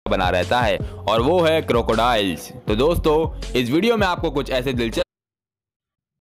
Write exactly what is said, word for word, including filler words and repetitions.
बना रहता है और वो है क्रोकोडाइल्स। तो दोस्तों इस वीडियो में आपको कुछ ऐसे दिलचस्प